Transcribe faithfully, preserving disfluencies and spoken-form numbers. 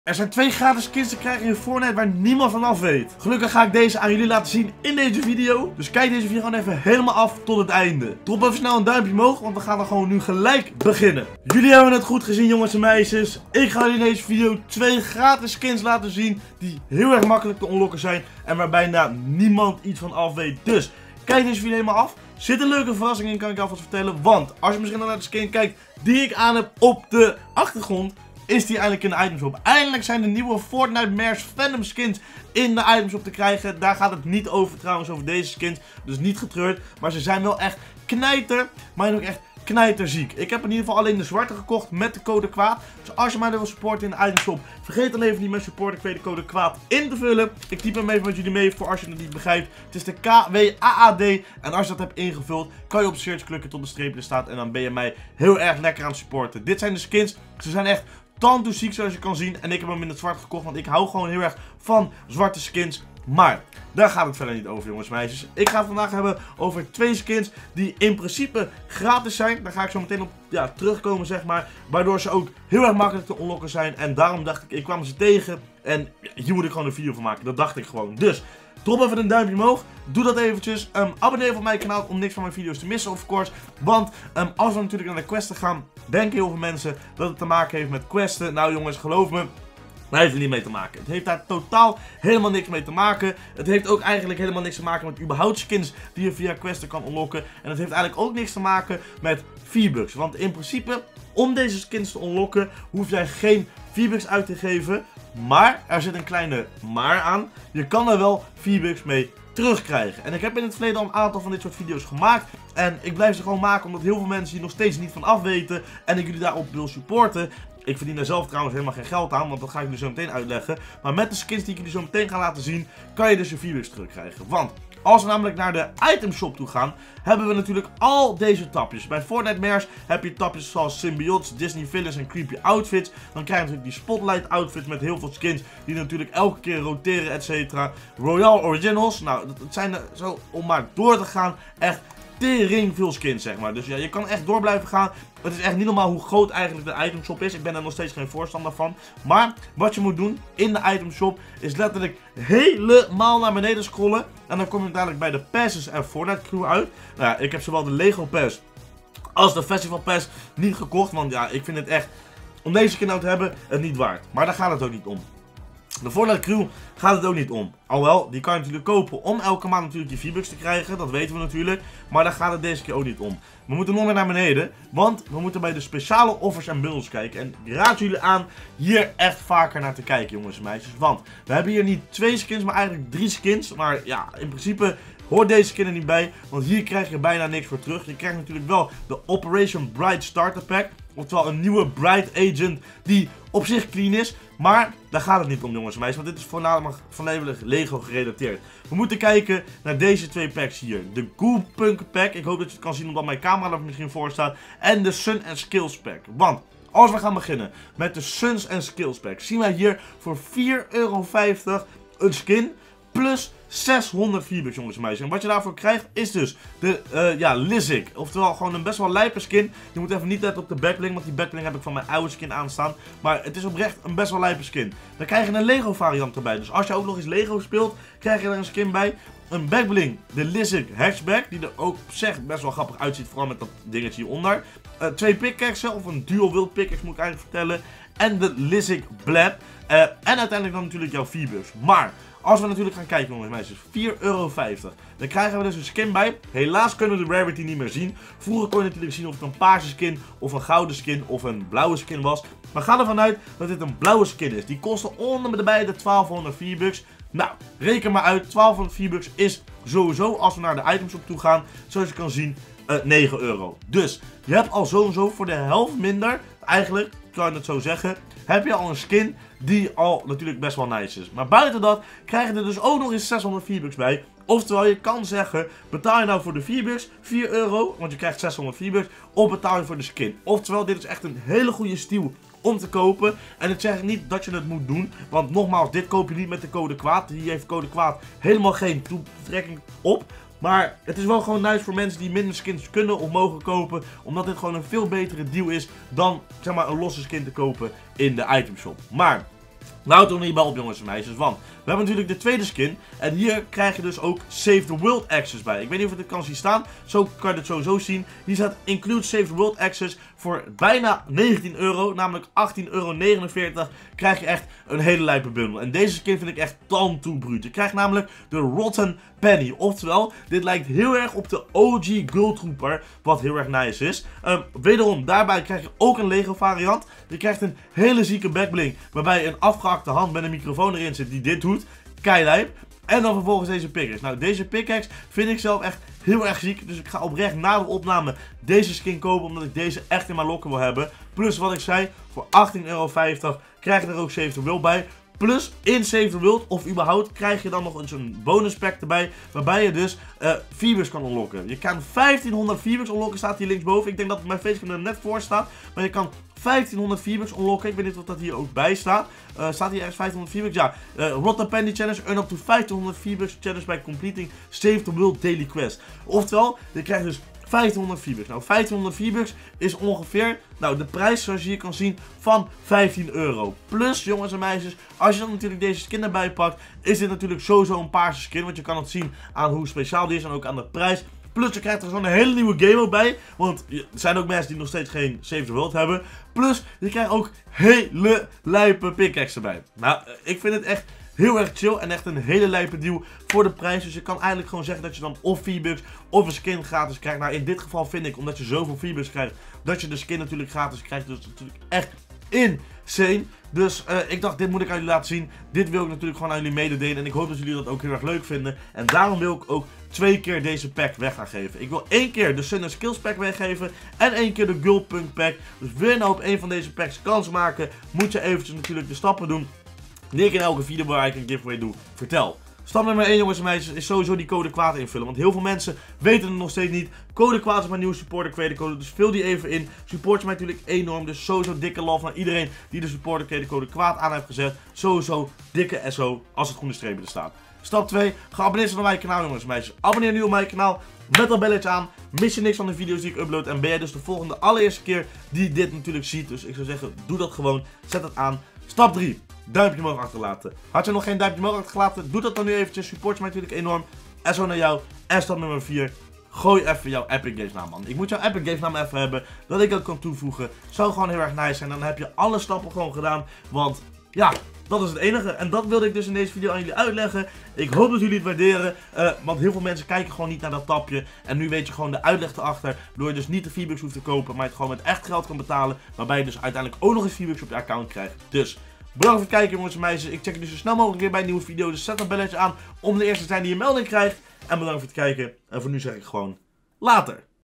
Er zijn twee gratis skins te krijgen in Fortnite waar niemand van af weet. Gelukkig ga ik deze aan jullie laten zien in deze video. Dus kijk deze video gewoon even helemaal af tot het einde. Drop even snel een duimpje omhoog, want we gaan dan gewoon nu gelijk beginnen. Jullie hebben het goed gezien, jongens en meisjes. Ik ga jullie in deze video twee gratis skins laten zien die heel erg makkelijk te unlocken zijn en waar bijna niemand iets van af weet. Dus kijk deze video helemaal af. Zit een leuke verrassing in, kan ik alvast vertellen. Want als je misschien naar de skin kijkt die ik aan heb op de achtergrond, is die eindelijk in de itemshop. Eindelijk zijn de nieuwe Fortnite Mares Phantom skins in de itemshop te krijgen. Daar gaat het niet over trouwens, over deze skins. Dus niet getreurd. Maar ze zijn wel echt knijter. Maar ook echt knijterziek. Ik heb in ieder geval alleen de zwarte gekocht met de code kwaad. Dus als je mij wil supporten in de itemshop, vergeet dan even niet met supporten de code kwaad in te vullen. Ik typ hem even met jullie mee voor als je het niet begrijpt. Het is de K W A A D. En als je dat hebt ingevuld, kan je op search klikken tot de streep er staat. En dan ben je mij heel erg lekker aan het supporten. Dit zijn de skins. Ze zijn echt tandtoeziek zoals je kan zien. En ik heb hem in het zwart gekocht, want ik hou gewoon heel erg van zwarte skins. Maar daar gaat het verder niet over, jongens en meisjes. Ik ga het vandaag hebben over twee skins die in principe gratis zijn. Daar ga ik zo meteen op ja, terugkomen, zeg maar. Waardoor ze ook heel erg makkelijk te unlocken zijn. En daarom dacht ik, ik kwam ze tegen. En hier moet ik gewoon een video van maken. Dat dacht ik gewoon. Dus drop even een duimpje omhoog. Doe dat eventjes. Um, abonneer op mijn kanaal om niks van mijn video's te missen, of course. Want um, als we natuurlijk naar de questen gaan, denken heel veel mensen dat het te maken heeft met questen. Nou jongens, geloof me, daar heeft het niet mee te maken. Het heeft daar totaal helemaal niks mee te maken. Het heeft ook eigenlijk helemaal niks te maken met überhaupt skins die je via questen kan unlocken. En het heeft eigenlijk ook niks te maken met V-Bucks. Want in principe, om deze skins te unlocken, hoef jij geen V-Bucks uit te geven. Maar er zit een kleine maar aan. Je kan er wel V-Bucks mee terugkrijgen. En ik heb in het verleden al een aantal van dit soort video's gemaakt. En ik blijf ze gewoon maken omdat heel veel mensen hier nog steeds niet van af weten. En ik jullie daarop wil supporten. Ik verdien daar zelf trouwens helemaal geen geld aan, want dat ga ik jullie zo meteen uitleggen. Maar met de skins die ik jullie zo meteen ga laten zien, kan je dus je V-Bucks terugkrijgen. Want als we namelijk naar de itemshop toe gaan, hebben we natuurlijk al deze tapjes. Bij Fortnite Mares heb je tapjes zoals Symbiotes, Disney Villains en Creepy Outfits. Dan krijg je natuurlijk die Spotlight Outfits met heel veel skins die natuurlijk elke keer roteren, et cetera. Royale Originals, nou dat zijn er zo om maar door te gaan echt tering veel skins, zeg maar. Dus ja, je kan echt door blijven gaan. Het is echt niet normaal hoe groot eigenlijk de itemshop is. Ik ben er nog steeds geen voorstander van. Maar wat je moet doen in de itemshop is letterlijk helemaal naar beneden scrollen. En dan kom je dadelijk bij de passes en Fortnite crew uit. Nou ja, ik heb zowel de Lego Pass als de Festival Pass niet gekocht. Want ja, ik vind het echt, om deze skin nou te hebben, het niet waard. Maar daar gaat het ook niet om. De Fortnite crew gaat het ook niet om. Alhoewel, die kan je natuurlijk kopen om elke maand natuurlijk die V-Bucks te krijgen. Dat weten we natuurlijk. Maar daar gaat het deze keer ook niet om. We moeten nog meer naar beneden. Want we moeten bij de speciale offers en bundles kijken. En ik raad jullie aan hier echt vaker naar te kijken, jongens en meisjes. Want we hebben hier niet twee skins, maar eigenlijk drie skins. Maar ja, in principe hoort deze skin er niet bij. Want hier krijg je bijna niks voor terug. Je krijgt natuurlijk wel de Operation Bright Starter Pack. Oftewel een nieuwe Bright Agent die op zich clean is. Maar daar gaat het niet om, jongens en meisjes. Want dit is voornamelijk volledig Lego gerelateerd. We moeten kijken naar deze twee packs hier. De Goo Punk Pack. Ik hoop dat je het kan zien omdat mijn camera er misschien voor staat. En de Sun and Skills Pack. Want als we gaan beginnen met de Suns and Skills Pack, zien wij hier voor vier euro vijftig een skin plus zeshonderd V-Bucks, jongens en meisjes. En wat je daarvoor krijgt is dus de uh, ja, Lizik. Oftewel gewoon een best wel lijpe skin. Je moet even niet letten op de backbling, want die backbling heb ik van mijn oude skin aanstaan. Maar het is oprecht een best wel lijpe skin. Dan krijg je een Lego variant erbij. Dus als je ook nog eens Lego speelt, krijg je er een skin bij. Een backbling, de Lizik hatchback, die er ook op zich best wel grappig uitziet, vooral met dat dingetje hieronder. Uh, twee pickaxes, of een dual wild pickaxe moet ik eigenlijk vertellen. En de Lizik blab. Uh, en uiteindelijk dan natuurlijk jouw V-Bucks. Maar als we natuurlijk gaan kijken, jongens en meisjes, vier euro vijftig. Dan krijgen we dus een skin bij. Helaas kunnen we de rarity niet meer zien. Vroeger kon je natuurlijk zien of het een paarse skin, of een gouden skin, of een blauwe skin was. Maar ga ervan uit dat dit een blauwe skin is. Die kostte onder de bij de twaalfhonderd V-Bucks. Nou, reken maar uit. twaalfhonderd V-Bucks is sowieso, als we naar de itemshop toe gaan, zoals je kan zien, uh, negen euro. Dus je hebt al sowieso voor de helft minder, eigenlijk, kan je het zo zeggen, heb je al een skin die al natuurlijk best wel nice is. Maar buiten dat krijg je er dus ook nog eens zeshonderd V-Bucks bij. Oftewel, je kan zeggen, betaal je nou voor de V-Bucks vier euro, want je krijgt zeshonderd V-Bucks, of betaal je voor de skin. Oftewel, dit is echt een hele goede steal om te kopen. En ik zeg niet dat je het moet doen, want nogmaals, dit koop je niet met de code kwaad. Hier heeft code kwaad helemaal geen toetrekking op. Maar het is wel gewoon nice voor mensen die minder skins kunnen of mogen kopen. Omdat dit gewoon een veel betere deal is dan, zeg maar, een losse skin te kopen in de itemshop. Maar Nou, toch niet bij op, jongens en meisjes, want we hebben natuurlijk de tweede skin. En hier krijg je dus ook Save the World Access bij. Ik weet niet of je dit kan zien staan. Zo kan je het sowieso zien. Hier staat Include Save the World Access voor bijna negentien euro. Namelijk achttien euro negenenveertig krijg je echt een hele lijpe bundel. En deze skin vind ik echt tandtoebruut. Je krijgt namelijk de Rotten Penny. Oftewel, dit lijkt heel erg op de O G Gold Trooper. Wat heel erg nice is. Um, wederom, daarbij krijg je ook een Lego variant. Je krijgt een hele zieke backbling. Waarbij een afgehakte hand met een microfoon erin zit die dit doet. Keilijp. En dan vervolgens deze pickaxe. Nou, deze pickaxe vind ik zelf echt heel erg ziek. Dus ik ga oprecht na de opname deze skin kopen. Omdat ik deze echt in mijn lokken wil hebben. Plus wat ik zei, voor achttien euro vijftig krijg je er ook Save the World bij. Plus in Save the World of überhaupt krijg je dan nog eens een bonus pack erbij. Waarbij je dus uh, V-Bucks kan unlocken. Je kan vijftienhonderd V-Bucks unlocken, staat hier linksboven. Ik denk dat mijn facecam er net voor staat. Maar je kan vijftienhonderd V-Bucks unlocken. Ik weet niet of dat hier ook bij staat. Uh, staat hier ergens vijftienhonderd V-Bucks? Ja. Uh, Rotten Penny Challenge. Earn up to vijftienhonderd V-Bucks challenge by completing Save the World Daily Quest. Oftewel, je krijgt dus vijftienhonderd V-Bucks. Nou, vijftienhonderd V-Bucks is ongeveer, nou, de prijs zoals je hier kan zien van vijftien euro. Plus, jongens en meisjes, als je dan natuurlijk deze skin erbij pakt, is dit natuurlijk sowieso een paarse skin. Want je kan het zien aan hoe speciaal die is en ook aan de prijs. Plus, je krijgt er gewoon een hele nieuwe game ook bij. Want er zijn ook mensen die nog steeds geen Save the World hebben. Plus, je krijgt ook hele lijpe pickaxe erbij. Nou, ik vind het echt heel erg chill en echt een hele lijpe deal voor de prijs. Dus je kan eigenlijk gewoon zeggen dat je dan of V-Bucks of een skin gratis krijgt. Nou, in dit geval vind ik, omdat je zoveel V-Bucks krijgt, dat je de skin natuurlijk gratis krijgt. Dus natuurlijk echt insane. Dus uh, ik dacht, dit moet ik aan jullie laten zien. Dit wil ik natuurlijk gewoon aan jullie mededelen. En ik hoop dat jullie dat ook heel erg leuk vinden. En daarom wil ik ook twee keer deze pack weg gaan geven. Ik wil één keer de Sun and Skills pack weggeven. En één keer de Gold Punk pack. Dus wil je nou op één van deze packs kans maken, moet je eventjes natuurlijk de stappen doen die ik in elke video waar ik een giveaway doe, vertel. Stap nummer één, jongens en meisjes, is sowieso die code kwaad invullen. Want heel veel mensen weten het nog steeds niet. Code kwaad is mijn nieuwe supporter creator code. Dus vul die even in. Support je mij natuurlijk enorm. Dus sowieso dikke love naar iedereen die de supporter creator code kwaad aan heeft gezet. Sowieso dikke S O als het groene streepje er staat. Stap twee. Geabonneerd zijn op mijn kanaal, jongens en meisjes. Abonneer nu op mijn kanaal. Met dat belletje aan. Mis je niks van de video's die ik upload. En ben jij dus de volgende allereerste keer die dit natuurlijk ziet. Dus ik zou zeggen, doe dat gewoon. Zet het aan. Stap drie. Duimpje omhoog achterlaten. Had je nog geen duimpje omhoog achtergelaten? Doe dat dan nu eventjes. Support je mij natuurlijk enorm. En zo naar jou. En stap nummer vier. Gooi even jouw Epic Games naam, man. Ik moet jouw Epic Games naam even hebben. Dat ik dat kan toevoegen. Zou gewoon heel erg nice zijn. Dan heb je alle stappen gewoon gedaan. Want ja, dat is het enige. En dat wilde ik dus in deze video aan jullie uitleggen. Ik hoop dat jullie het waarderen. Uh, want heel veel mensen kijken gewoon niet naar dat tapje. En nu weet je gewoon de uitleg erachter. Door je dus niet de V-Bucks hoeft te kopen. Maar je het gewoon met echt geld kan betalen. Waarbij je dus uiteindelijk ook nog eens V-Bucks op je account krijgt. Dus bedankt voor het kijken, jongens en meisjes. Ik check jullie zo snel mogelijk weer bij een nieuwe video. Dus zet dat belletje aan om de eerste te zijn die je melding krijgt. En bedankt voor het kijken. En voor nu zeg ik gewoon later.